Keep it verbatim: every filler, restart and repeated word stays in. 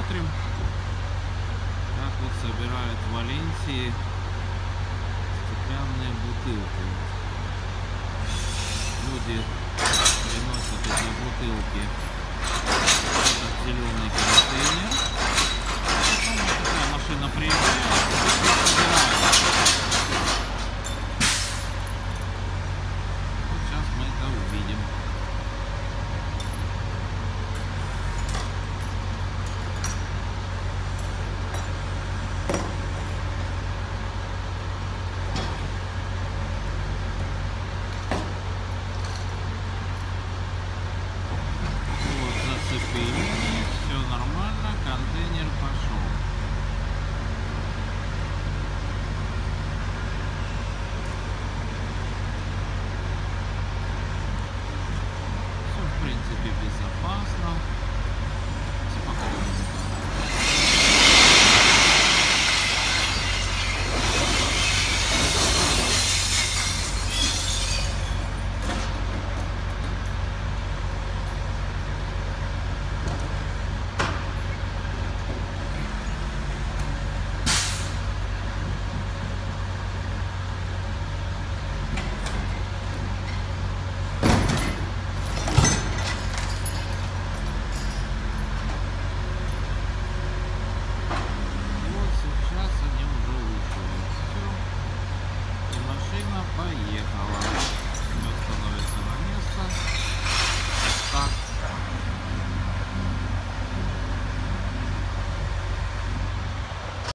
посмотрим, как вот собирают в Валенсии стеклянные бутылки. Люди приносят эти бутылки в этот зеленый контейнер. Потом вот такая машина приезжает и собирает. Вот сейчас мы это увидим. Все нормально, контейнер пошел. Все в принципе безопасно, спокойно. Поехала.